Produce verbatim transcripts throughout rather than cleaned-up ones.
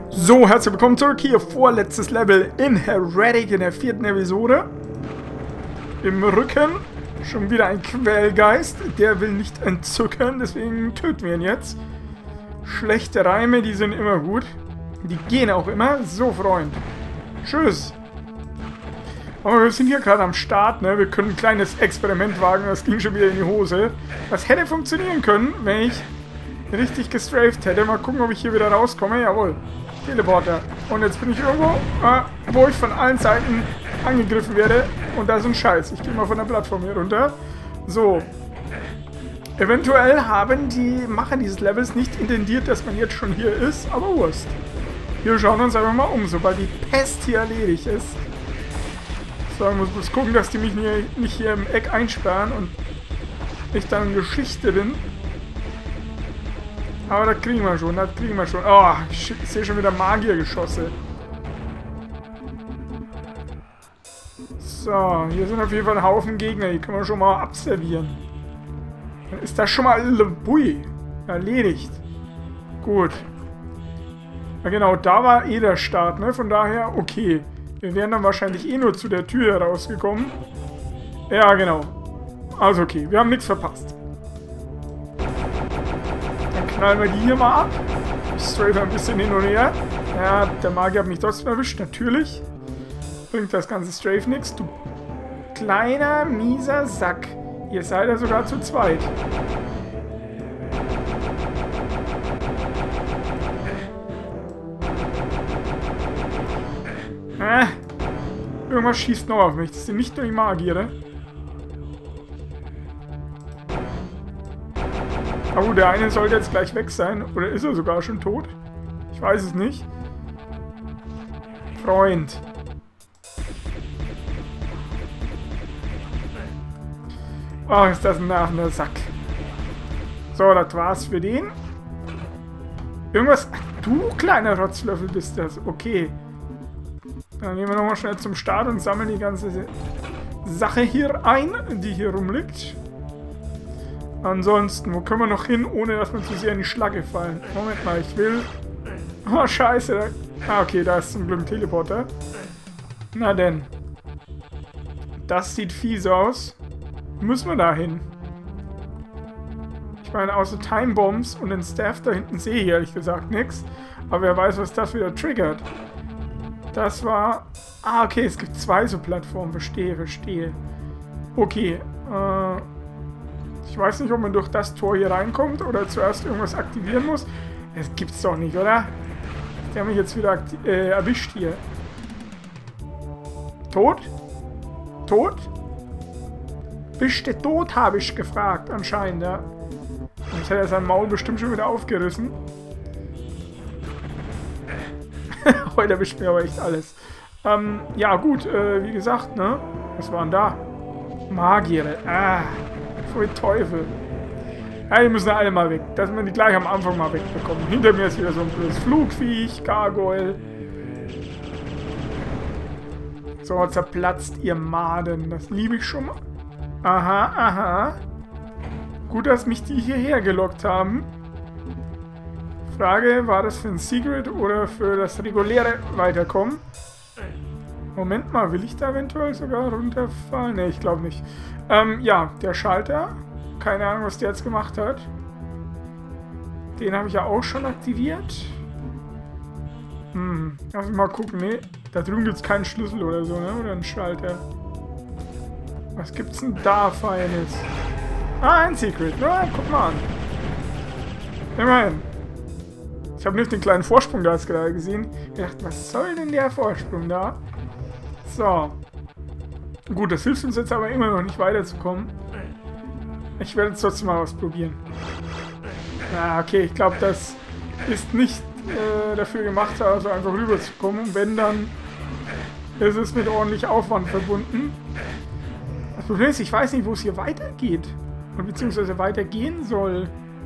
So, herzlich willkommen zurück hier, vorletztes Level in Heretic in der vierten Episode. Im Rücken schon wieder ein Quälgeist, der will nicht entzücken, deswegen töten wir ihn jetzt. Schlechte Reime, die sind immer gut. Die gehen auch immer. So, Freund. Tschüss. Aber wir sind hier gerade am Start, ne? Wir können ein kleines Experiment wagen, das ging schon wieder in die Hose. Das hätte funktionieren können, wenn ich richtig gestrafed hätte. Mal gucken, ob ich hier wieder rauskomme. Jawohl. Teleporter. Und jetzt bin ich irgendwo, äh, wo ich von allen Seiten angegriffen werde. Und da ist ein Scheiß. Ich gehe mal von der Plattform hier runter. So. Eventuell haben die Macher dieses Levels nicht intendiert, dass man jetzt schon hier ist. Aber Wurst. Wir schauen uns einfach mal um, sobald die Pest hier erledigt ist. So, ich muss bloß gucken, dass die mich nicht hier im Eck einsperren und ich dann Geschichte bin. Aber das kriegen wir schon, das kriegen wir schon. Oh, ich sehe schon wieder Magiergeschosse. So, hier sind auf jeden Fall ein Haufen Gegner, die können wir schon mal abservieren. Dann ist das schon mal bui, erledigt. Gut. Ja genau, da war eh der Start, ne? Von daher, okay. Wir wären dann wahrscheinlich eh nur zu der Tür herausgekommen. Ja, genau. Also okay, wir haben nichts verpasst. Dann knallen wir die hier mal ab. Straight ein bisschen hin und her. Ja, der Magier hat mich trotzdem erwischt, natürlich. Bringt das ganze Strafe nichts. Du kleiner, mieser Sack. Ihr seid ja sogar zu zweit. Äh, irgendwas schießt noch auf mich. Das sind nicht nur die Magier, Aber gut, der eine sollte jetzt gleich weg sein. Oder ist er sogar schon tot? Ich weiß es nicht. Freund. Oh, ist das ein nervender Sack. So, das war's für den. Irgendwas... Ach, du kleiner Rotzlöffel bist das. Okay. Dann gehen wir nochmal schnell zum Start und sammeln die ganze Sache hier ein, die hier rumliegt. Ansonsten, wo können wir noch hin, ohne dass wir zu sehr in die Schlagge fallen? Moment mal, ich will... Oh, scheiße. Ah, okay, da ist zum Glück ein Teleporter. Na denn. Das sieht fies aus. Müssen wir da hin? Ich meine, außer Time Bombs und den Staff da hinten sehe ich ehrlich gesagt nichts. Aber wer weiß, was das wieder triggert. Das war... Ah, okay, es gibt zwei so Plattformen. Verstehe, verstehe. Okay, äh... ich weiß nicht, ob man durch das Tor hier reinkommt oder zuerst irgendwas aktivieren muss. Das gibt's doch nicht, oder? Der hat mich jetzt wieder äh, erwischt hier. Tot? Tot? Bist du tot, habe ich gefragt, anscheinend, ja. Sonst hätte er sein Maul bestimmt schon wieder aufgerissen. Heute erwischt mir aber echt alles. Ähm, ja gut, äh, wie gesagt, ne? Was waren da? Magier, ah. Voll Teufel. Ja, die müssen alle mal weg. Dass wir die gleich am Anfang mal wegbekommen. Hinter mir ist wieder so ein blödes Flugviech, Gargoyle. So, zerplatzt ihr Maden. Das liebe ich schon mal. Aha, aha. Gut, dass mich die hierher gelockt haben. Frage, war das für ein Secret oder für das reguläre Weiterkommen? Moment mal, will ich da eventuell sogar runterfallen? Ne, ich glaube nicht. Ähm, ja, der Schalter. Keine Ahnung, was der jetzt gemacht hat. Den habe ich ja auch schon aktiviert. Hm, lass mich mal gucken. Ne, da drüben gibt es keinen Schlüssel oder so, ne? Oder einen Schalter. Was gibt's denn da Feines? Ah, ein Secret. Ja, guck mal an. Immerhin. Ich habe nicht den kleinen Vorsprung da jetzt gerade gesehen. Ich dachte, was soll denn der Vorsprung da? So. Gut, das hilft uns jetzt aber immer noch nicht weiterzukommen. Ich werde jetzt trotzdem mal ausprobieren. Ja, okay, ich glaube, das ist nicht äh, dafür gemacht, also einfach rüberzukommen. Und wenn, dann ist es mit ordentlich Aufwand verbunden. Das Problem ist, ich weiß nicht, wo es hier weitergeht. Und beziehungsweise weitergehen soll.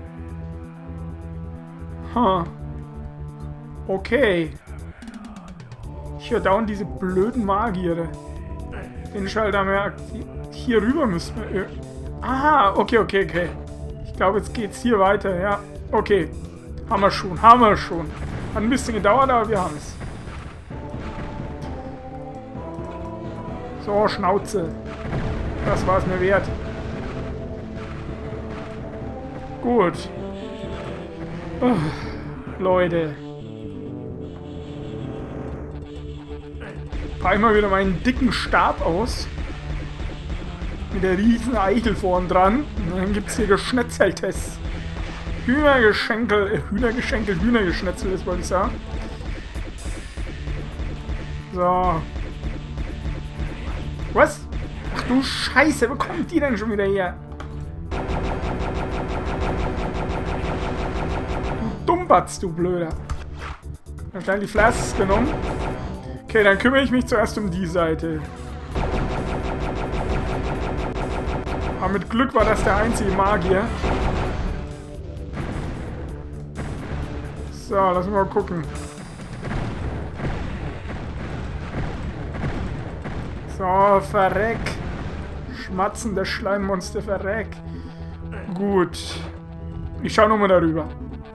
Huh. Okay. Ich höre dauernd diese blöden Magier. Den Schalter haben wir aktiv. Hier rüber müssen wir... Aha, okay, okay, okay. Ich glaube, jetzt geht's hier weiter, ja. Okay. Haben wir schon, haben wir schon. Hat ein bisschen gedauert, aber wir haben es. So, Schnauze. Das war es mir wert. Gut. Oh, Leute. Pack mal wieder meinen dicken Stab aus. Mit der riesen Eichel vorn dran. Und dann gibt es hier Geschnetzeltes. Hühnergeschenkel, äh, Hühnergeschenkel, Hühnergeschnetzel ist, wollte ich sagen. So. Was? Ach du Scheiße, wo kommt die denn schon wieder her? Du Dummbatz, du Blöder. Ich habe gleich die Flasks genommen. Okay, dann kümmere ich mich zuerst um die Seite. Aber mit Glück war das der einzige Magier. So, lass mal gucken. So, verreck. Schmatzende Schleimmonster, verreck. Gut. Ich schaue nochmal darüber.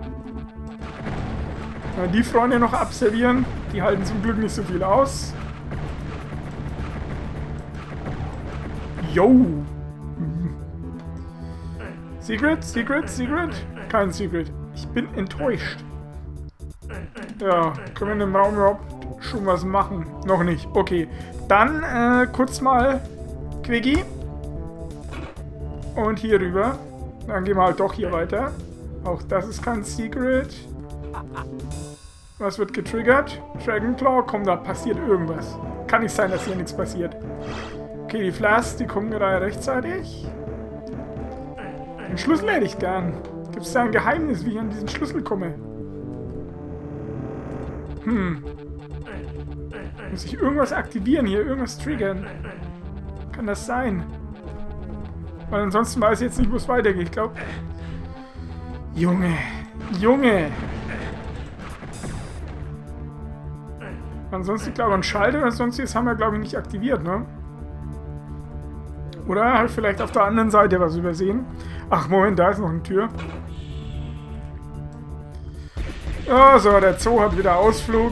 Die Freunde noch abservieren. Die halten zum Glück nicht so viel aus. Yo! Secret? Secret? Secret? Kein Secret. Ich bin enttäuscht. Ja, können wir in dem Raum überhaupt schon was machen? Noch nicht. Okay. Dann äh, kurz mal Quickie. Und hier rüber. Dann gehen wir halt doch hier weiter. Auch das ist kein Secret. Was wird getriggert? Dragonclaw, komm, da passiert irgendwas. Kann nicht sein, dass hier nichts passiert. Okay, die Flasks, die kommen gerade rechtzeitig. Den Schlüssel hätte ich gern. Gibt es da ein Geheimnis, wie ich an diesen Schlüssel komme? Hm. Muss ich irgendwas aktivieren hier? Irgendwas triggern? Kann das sein? Weil ansonsten weiß ich jetzt nicht, wo es weitergeht. Ich glaube... Junge. Junge. Ansonsten, glaube ich, ein Schalter oder sonstiges haben wir, glaube ich, nicht aktiviert, ne? Oder halt vielleicht auf der anderen Seite was übersehen. Ach, Moment, da ist noch eine Tür. Oh, so, der Zoo hat wieder Ausflug.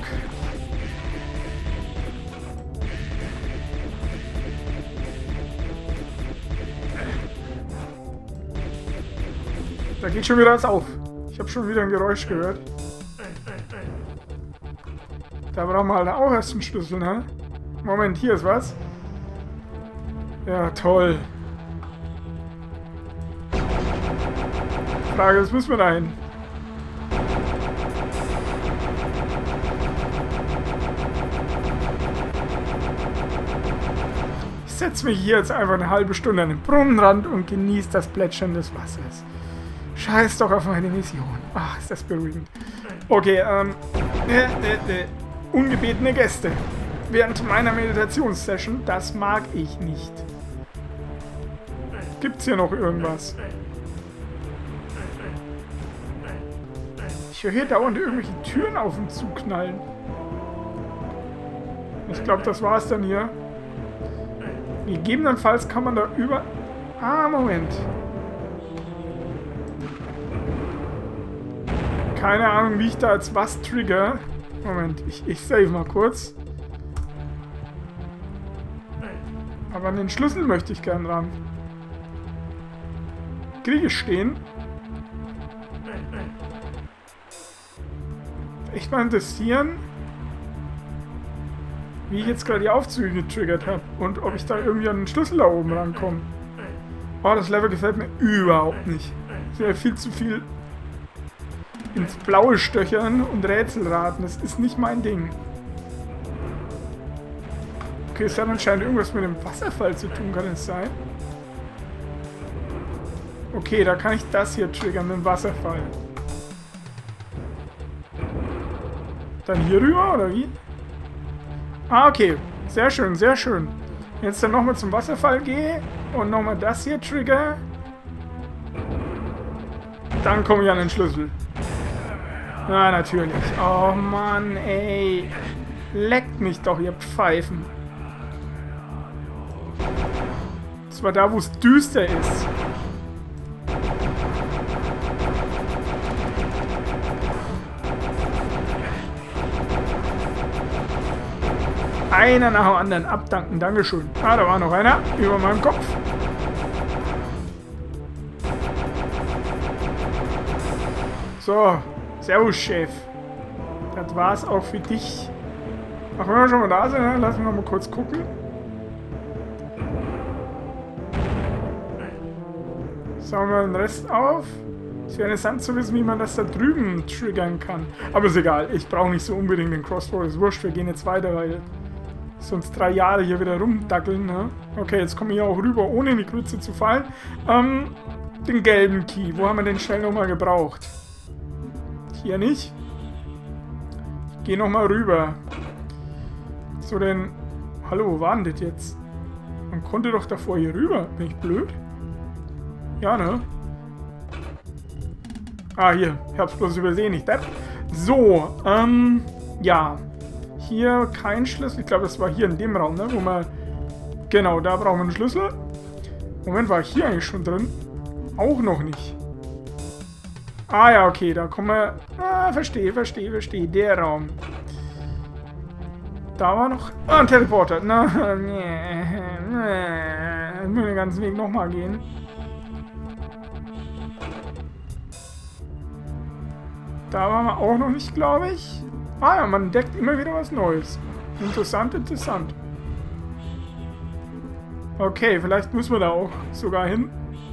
Da geht schon wieder was auf. Ich habe schon wieder ein Geräusch gehört. Da brauchen wir halt auch erst einen Schlüssel, ne? Moment, hier ist was. Ja, toll. Frage, was müssen wir da hin? Ich setze mich hier jetzt einfach eine halbe Stunde an den Brunnenrand und genieße das Plätschern des Wassers. Scheiß doch auf meine Mission. Ach, ist das beruhigend. Okay, ähm... Äh, äh, äh. Ungebetene Gäste. Während meiner Meditationssession, das mag ich nicht. Gibt's hier noch irgendwas? Ich höre hier dauernd irgendwelche Türen auf und zuknallen. Ich glaube, das war's dann hier. Gegebenenfalls kann man da über... Ah, Moment. Keine Ahnung, wie ich da jetzt was trigger. Moment, ich, ich save mal kurz. Aber an den Schlüssel möchte ich gern ran. Kriege ich stehen? Echt mal interessieren, wie ich jetzt gerade die Aufzüge getriggert habe. Und ob ich da irgendwie an den Schlüssel da oben rankomme. Oh, das Level gefällt mir überhaupt nicht. Es wäre viel zu viel ins Blaue stöchern und Rätselraten. Das ist nicht mein Ding. Okay, es hat anscheinend irgendwas mit dem Wasserfall zu tun, kann es sein? Okay, da kann ich das hier triggern, den Wasserfall. Dann hier rüber, oder wie? Ah, okay. Sehr schön, sehr schön. Jetzt dann nochmal zum Wasserfall gehe und nochmal das hier trigger. Dann komme ich an den Schlüssel. Ja, natürlich. Oh Mann, ey. Leckt mich doch, ihr Pfeifen. Das war da, wo es düster ist. einer nach dem anderen abdanken. Dankeschön. Ah, da war noch einer über meinem Kopf. So, servus, Chef. Das war's auch für dich. Ach, wenn wir schon mal da sind, dann lassen wir noch mal kurz gucken. Saugen wir den Rest auf. Es wäre interessant zu wissen, wie man das da drüben triggern kann. Aber ist egal, ich brauche nicht so unbedingt den Crossbow. Ist wurscht, wir gehen jetzt weiter, weil sonst drei Jahre hier wieder rumdackeln. Ne? Okay, jetzt komme ich auch rüber, ohne in die Grütze zu fallen. Ähm, den gelben Key, wo haben wir den schnell nochmal gebraucht? Hier nicht. Ich gehe nochmal rüber. So, denn... Hallo, wo war denn das jetzt? Man konnte doch davor hier rüber. Bin ich blöd? Ja, ne? Ah, hier. Ich hab's bloß übersehen, nicht das. So, ähm... ja. Hier kein Schlüssel. Ich glaube, das war hier in dem Raum, ne? Wo man... Genau, da brauchen wir einen Schlüssel. Moment, war ich hier eigentlich schon drin? Auch noch nicht. Ah ja, okay, da kommen wir... Ah, verstehe, verstehe, verstehe. Der Raum. Da war noch... Ah, ein Teleporter. Na, nee, nee. Ich muss den ganzen Weg nochmal gehen. Da waren wir auch noch nicht, glaube ich. Ah ja, man entdeckt immer wieder was Neues. Interessant, interessant. Okay, vielleicht müssen wir da auch sogar hin.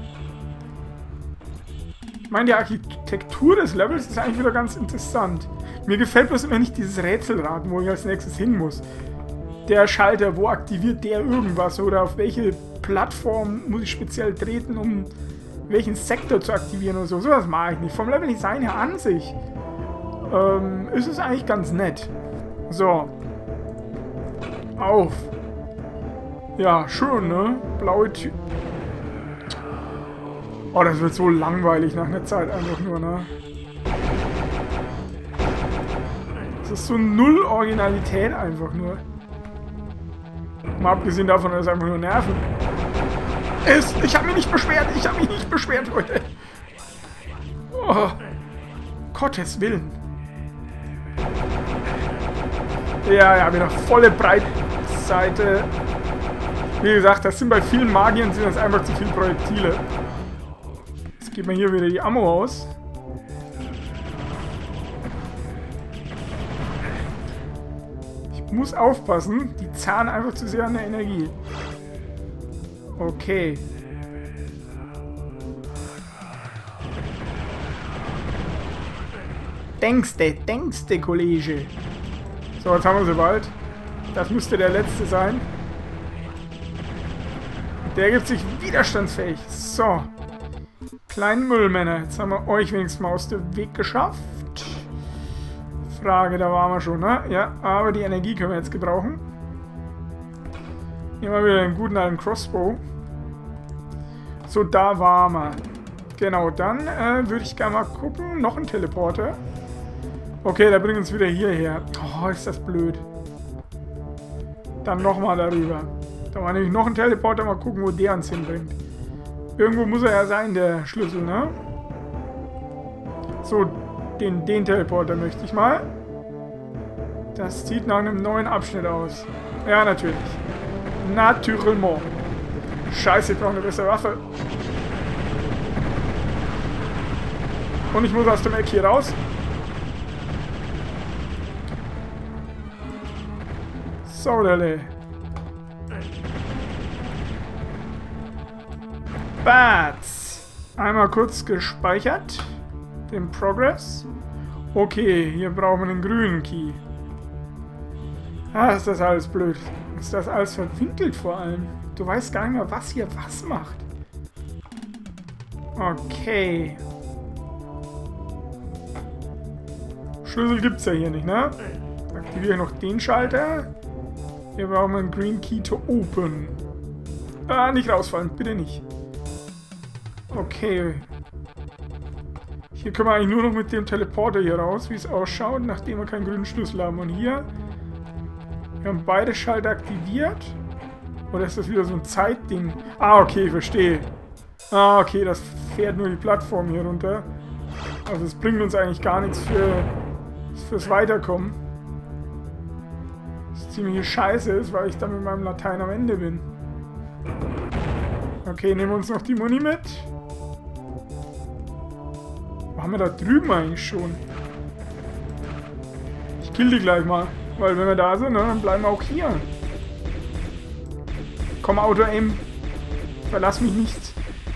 Ich meine, die Architektur des Levels ist eigentlich wieder ganz interessant. Mir gefällt bloß immer nicht dieses Rätselrad, wo ich als nächstes hin muss. Der Schalter, wo aktiviert der irgendwas? Oder auf welche Plattform muss ich speziell treten, um welchen Sektor zu aktivieren oder so. Sowas mache ich nicht. Vom Level-Design her an sich ähm, ist es eigentlich ganz nett. So. Auf. Ja, schön, ne? Blaue Tür. Oh, das wird so langweilig nach einer Zeit einfach nur, ne? Das ist so null Originalität einfach nur. Mal abgesehen davon, dass es einfach nur Nerven ist. Ich habe mich nicht beschwert, ich habe mich nicht beschwert, Leute. Oh, Gottes Willen. Ja, ja, wieder volle Breitseite. Wie gesagt, das sind bei vielen Magiern sind das einfach zu viele Projektile. Jetzt geht mir hier wieder die Ammo aus. Ich muss aufpassen, die zahlen einfach zu sehr an der Energie. Okay. Denkste, denkste, Kollege. So, jetzt haben wir sie bald. Das müsste der letzte sein. Der gibt sich widerstandsfähig. So. Kleinen Müllmänner. Jetzt haben wir euch wenigstens mal aus dem Weg geschafft. Frage, da waren wir schon, ne? Ja, aber die Energie können wir jetzt gebrauchen. Nehmen wir wieder einen guten alten Crossbow. So, da waren wir. Genau, dann äh, würde ich gerne mal gucken. Noch ein Teleporter. Okay, der bringt uns wieder hierher. Oh, ist das blöd. Dann nochmal darüber. Da war nämlich noch ein Teleporter. Mal gucken, wo der uns hinbringt. Irgendwo muss er ja sein, der Schlüssel, ne? So, den, den Teleporter möchte ich mal. Das sieht nach einem neuen Abschnitt aus. Ja, natürlich. Natürlich. Scheiße, ich brauche eine bessere Waffe. Und ich muss aus dem Eck hier raus. So, Delle. Bats. Einmal kurz gespeichert. Den Progress. Okay, hier brauchen wir einen grünen Key. Ah, ist das alles blöd. Ist das alles verwinkelt vor allem. Du weißt gar nicht mehr, was hier was macht. Okay. Schlüssel gibt es ja hier nicht, ne? Aktiviere noch den Schalter. Hier brauchen wir einen Green Key to open. Ah, nicht rausfallen, bitte nicht. Okay. Hier können wir eigentlich nur noch mit dem Teleporter hier raus, wie es ausschaut, nachdem wir keinen grünen Schlüssel haben. Und hier, wir haben beide Schalter aktiviert. Oder ist das wieder so ein Zeitding? Ah, okay, verstehe. Ah, okay, das fährt nur die Plattform hier runter. Also es bringt uns eigentlich gar nichts für, fürs Weiterkommen. Das ziemlich scheiße ist, weil ich dann mit meinem Latein am Ende bin. Okay, nehmen wir uns noch die Muni mit. Wo haben wir da drüben eigentlich schon? Ich kill die gleich mal. Weil wenn wir da sind, ne, dann bleiben wir auch hier. Komm, Auto-Aim. Verlass mich nicht.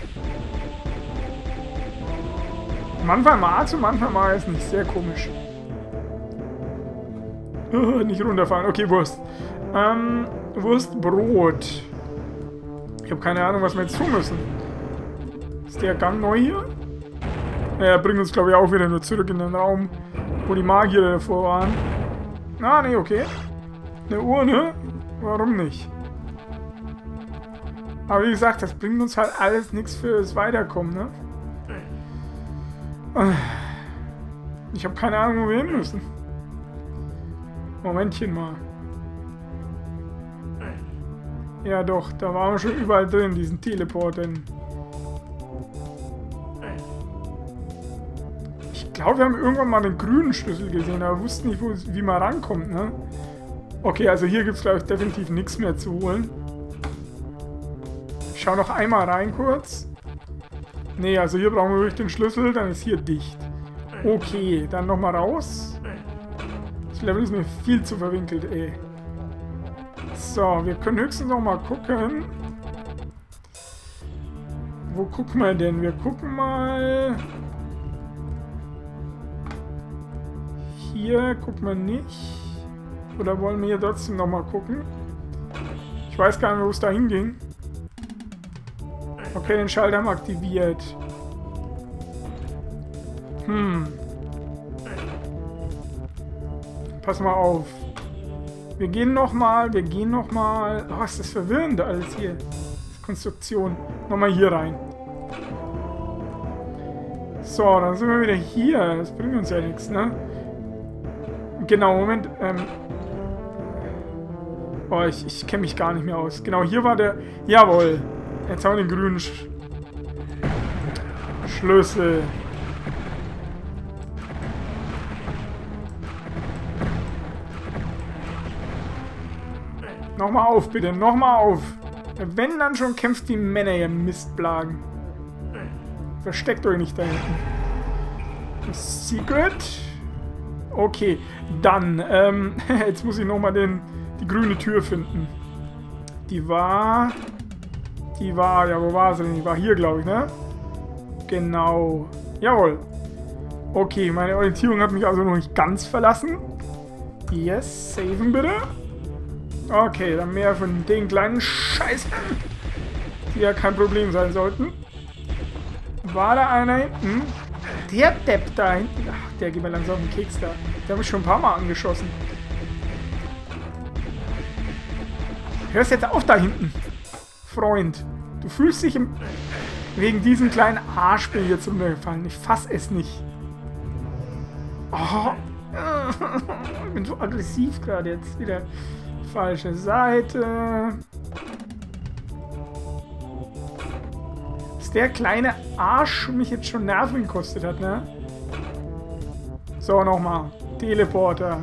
Manchmal mag's und manchmal mag es nicht. Sehr komisch. Nicht runterfallen. Okay, Wurst. Ähm, Wurstbrot. Ich habe keine Ahnung, was wir jetzt tun müssen. Ist der Gang neu hier? Ja, bringt uns, glaube ich, auch wieder nur zurück in den Raum, wo die Magier davor waren. Ah, nee, okay. Eine Urne? Warum nicht? Aber wie gesagt, das bringt uns halt alles nichts fürs Weiterkommen, ne? Ich habe keine Ahnung, wo wir hin müssen. Momentchen mal. Ja doch, da waren wir schon überall drin, diesen Teleporten. Ich glaube, wir haben irgendwann mal den grünen Schlüssel gesehen, aber wussten nicht, wo, wie man rankommt, ne? Okay, also hier gibt es, glaube ich, definitiv nichts mehr zu holen. Ich schau noch einmal rein kurz. Ne, also hier brauchen wir wirklich den Schlüssel, dann ist hier dicht. Okay, dann nochmal raus. Das Level ist mir viel zu verwinkelt, ey. So, wir können höchstens noch mal gucken. Wo gucken wir denn? Wir gucken mal... Hier gucken wir nicht. Oder wollen wir hier trotzdem noch mal gucken? Ich weiß gar nicht, wo es da hinging. Okay, den Schalter haben wir aktiviert. Hm. Pass mal auf. Wir gehen nochmal, wir gehen nochmal. Oh, ist das verwirrend alles hier. Konstruktion. Nochmal hier rein. So, dann sind wir wieder hier. Das bringt uns ja nichts, ne? Genau, Moment. Ähm oh, ich, ich kenne mich gar nicht mehr aus. Genau, hier war der... Jawohl. Jetzt haben wir den grünen Sch Schlüssel. Nochmal auf, bitte. Nochmal auf. Wenn dann schon kämpft die Männer, ihr Mistblagen. Versteckt euch nicht da hinten. Secret. Okay, dann. Ähm, jetzt muss ich nochmal die grüne Tür finden. Die war... Die war... Ja, wo war sie denn? Die war hier, glaube ich, ne? Genau. Jawohl. Okay, meine Orientierung hat mich also noch nicht ganz verlassen. Yes, saven bitte. Okay, dann mehr von den kleinen Scheißen, die ja kein Problem sein sollten. War da einer hinten? Der Depp da hinten. Ach, der geht mir langsam auf den Keks da. Der hat mich schon ein paar Mal angeschossen. Hörst jetzt auf da hinten, Freund. Du fühlst dich im wegen diesem kleinen Arsch bin ich jetzt umgefallen. Ich fass es nicht. Oh. Ich bin so aggressiv gerade jetzt wieder. Falsche Seite. Dass der kleine Arsch mich jetzt schon Nerven gekostet hat, ne? So, nochmal. Teleporter.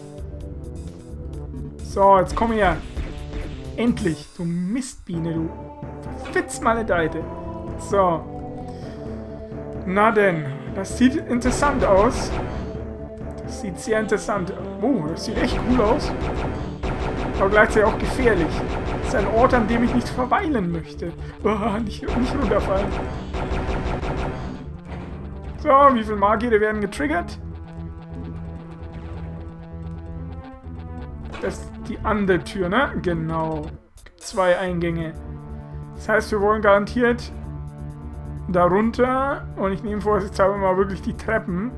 So, jetzt komm her. Endlich, du Mistbiene, du Fitzmaledeite. So. Na denn, das sieht interessant aus. Das sieht sehr interessant aus. Oh, das sieht echt cool aus. Aber gleichzeitig auch gefährlich. Das ist ein Ort, an dem ich nicht verweilen möchte. Oh, nicht, nicht runterfallen. So, wie viele Magier werden getriggert? Das ist die andere Tür, ne? Genau. Zwei Eingänge. Das heißt, wir wollen garantiert darunter. Und ich nehme vor, jetzt haben wir mal wirklich die Treppen.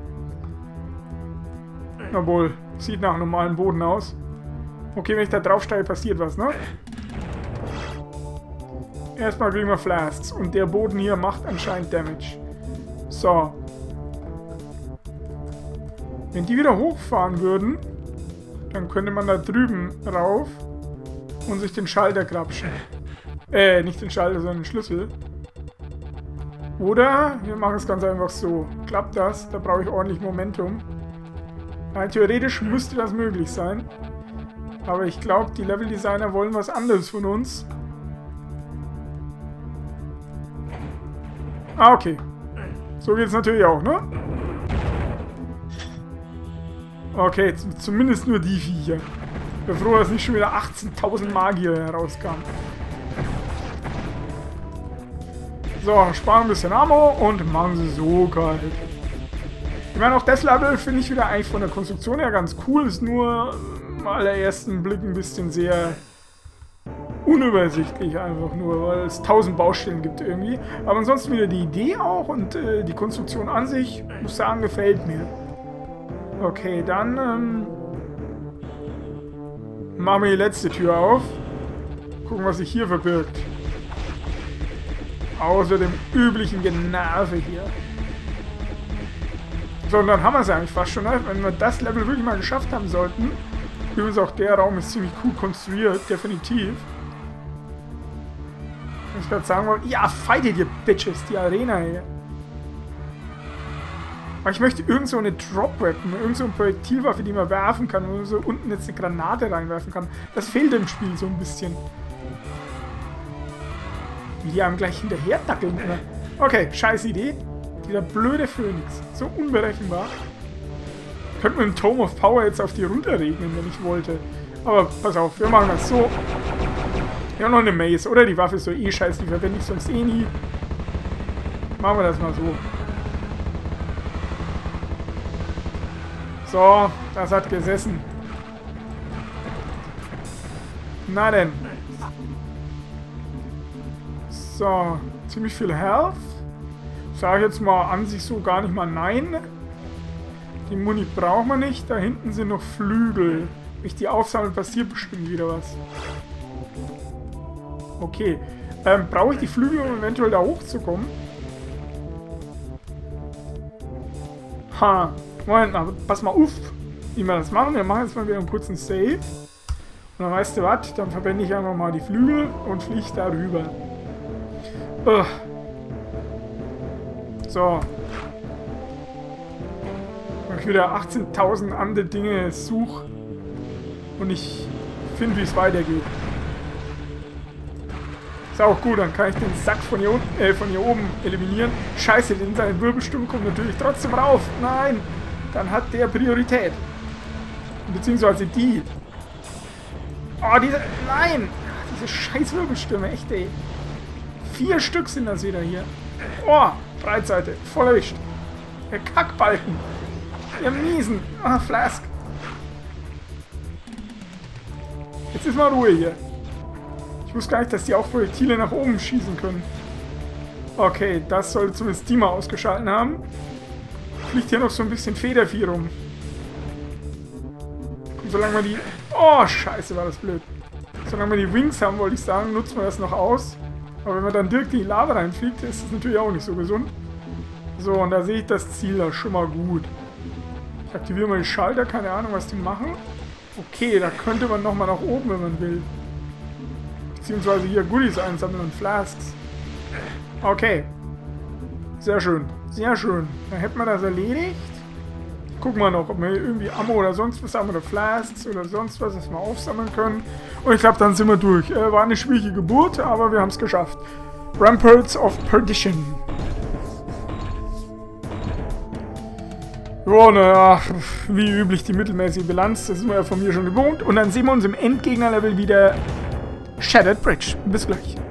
Obwohl, sieht nach normalem Boden aus. Okay, wenn ich da draufsteige, passiert was, ne? Erstmal kriegen wir Flasks. Und der Boden hier macht anscheinend Damage. So. Wenn die wieder hochfahren würden, dann könnte man da drüben rauf und sich den Schalter grapschen. Äh, nicht den Schalter, sondern den Schlüssel. Oder wir machen es ganz einfach so. Klappt das? Da brauche ich ordentlich Momentum. Rein theoretisch müsste das möglich sein. Aber ich glaube, die Leveldesigner wollen was anderes von uns. Ah, okay. So geht es natürlich auch, ne? Okay, zumindest nur die Viecher. Ich bin froh, dass nicht schon wieder achtzehntausend Magier herauskamen. So, sparen ein bisschen Ammo und machen sie so kalt. Ich meine, auch das Level finde ich wieder eigentlich von der Konstruktion her ganz cool. Ist nur im allerersten Blick ein bisschen sehr unübersichtlich einfach nur, weil es tausend Baustellen gibt irgendwie. Aber ansonsten wieder die Idee auch und äh, die Konstruktion an sich, muss sagen, gefällt mir. Okay, dann ähm, machen wir die letzte Tür auf. Gucken, was sich hier verbirgt. Außer dem üblichen Generve hier. So, und dann haben wir es eigentlich fast schon. Ne? Wenn wir das Level wirklich mal geschafft haben sollten. Übrigens auch der Raum ist ziemlich cool konstruiert, definitiv. Ich gerade sagen wollte, ja, fightet ihr Bitches, die Arena hier. Aber ich möchte irgend so eine Drop-Weapon, irgend so eine Projektilwaffe, die man werfen kann, wo man so unten jetzt eine Granate reinwerfen kann. Das fehlt im Spiel so ein bisschen. Wie die einem gleich hinterher dackeln. Okay, scheiß Idee. Dieser blöde Phönix. So unberechenbar. Ich könnte mit dem Tome of Power jetzt auf die runterregnen, wenn ich wollte. Aber pass auf, wir machen das so. Wir haben noch eine Mace, oder? Die Waffe ist so eh scheiße, die verwende ich sonst eh nie. Machen wir das mal so. So, das hat gesessen. Na denn. So, ziemlich viel Health. Sage jetzt mal an sich so gar nicht mal nein. Die Muni brauchen wir nicht. Da hinten sind noch Flügel. Wenn ich die aufsammle, passiert bestimmt wieder was. Okay. Ähm, brauche ich die Flügel, um eventuell da hochzukommen? Ha. Moment mal, pass mal auf, wie wir das machen. Wir machen jetzt mal wieder einen kurzen Save. Und dann weißt du was, dann verwende ich einfach mal die Flügel und fliege da rüber. Ugh. So. Wenn ich wieder achtzehntausend andere Dinge suche und ich finde, wie es weitergeht. Ist auch gut, dann kann ich den Sack von hier, unten, äh, von hier oben eliminieren. Scheiße, denn seine Wirbelstimme kommt natürlich trotzdem rauf. Nein, dann hat der Priorität. Beziehungsweise die. Oh, diese... Nein! Diese scheiß Wirbelstimme, echt ey. Vier Stück sind das wieder hier. Oh, Breitseite, voll erwischt. Der Kackbalken. Der Miesen. Ah, Flask. Jetzt ist mal Ruhe hier. Ich wusste gar nicht, dass die auch Projektile nach oben schießen können. Okay, das sollte zumindest die mal ausgeschalten haben. Fliegt hier noch so ein bisschen Federvieh rum. Und solange wir die... Oh, scheiße, war das blöd. Solange wir die Wings haben, wollte ich sagen, nutzen wir das noch aus. Aber wenn man dann direkt in die Lava reinfliegt, ist das natürlich auch nicht so gesund. So, und da sehe ich das Ziel da schon mal gut. Ich aktiviere mal die Schalter, keine Ahnung, was die machen. Okay, da könnte man nochmal nach oben, wenn man will. Beziehungsweise hier Goodies einsammeln und Flasks. Okay. Sehr schön. Sehr schön. Dann hätten wir das erledigt. Gucken wir noch, ob wir irgendwie Ammo oder sonst was haben oder Flasks oder sonst was, das wir aufsammeln können. Und ich glaube, dann sind wir durch. Äh, war eine schwierige Geburt, aber wir haben es geschafft. Ramparts of Perdition. Ja, naja, wie üblich die mittelmäßige Bilanz. Das ist man ja von mir schon gewohnt. Und dann sehen wir uns im Endgegnerlevel wieder. Shattered Bridge. Bis gleich.